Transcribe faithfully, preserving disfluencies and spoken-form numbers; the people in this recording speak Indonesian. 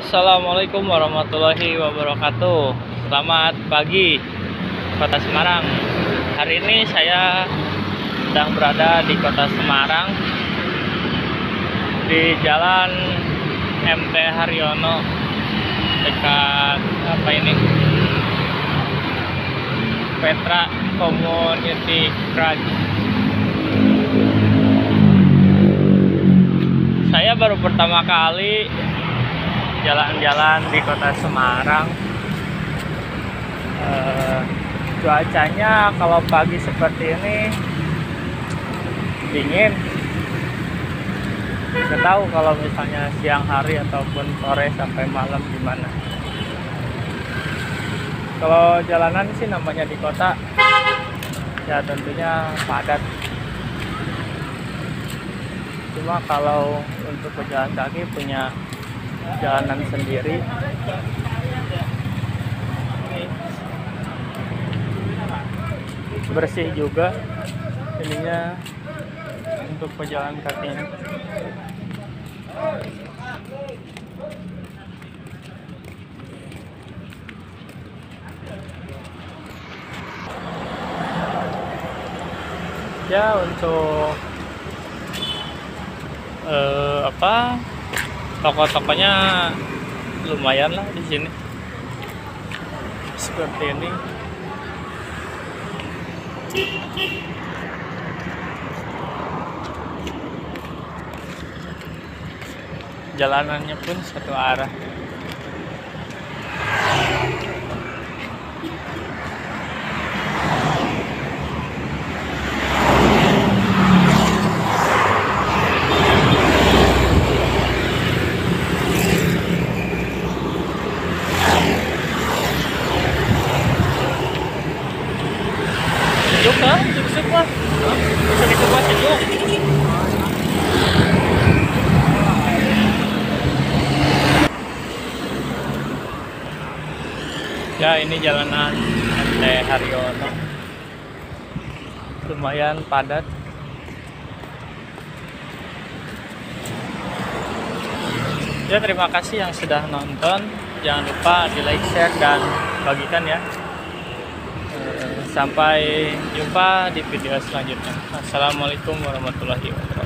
Assalamualaikum warahmatullahi wabarakatuh. Selamat pagi Kota Semarang. Hari ini saya sedang berada di Kota Semarang di Jalan M T Haryono, dekat apa ini? Petra Community Garage. Saya baru pertama kali jalan-jalan di Kota Semarang. Uh, cuacanya kalau pagi seperti ini dingin. Nggak tahu kalau misalnya siang hari ataupun sore sampai malam gimana. Kalau jalanan sih namanya di kota, ya tentunya padat. Cuma kalau untuk pejalan kaki punya jalanan sendiri. Bersih juga ininya untuk pejalan kakinya. Ya untuk eh, apa toko-tokonya lumayan lah di sini seperti ini. Jalanannya pun satu arah. Sejuk kan? Sejuk lah. Bisa dikemas sejuk. Ya ini jalanan M T Haryono, lumayan padat. Ya terima kasih yang sudah nonton. Jangan lupa di like, share, dan bagikan ya. Sampai jumpa di video selanjutnya. Assalamualaikum warahmatullahi wabarakatuh.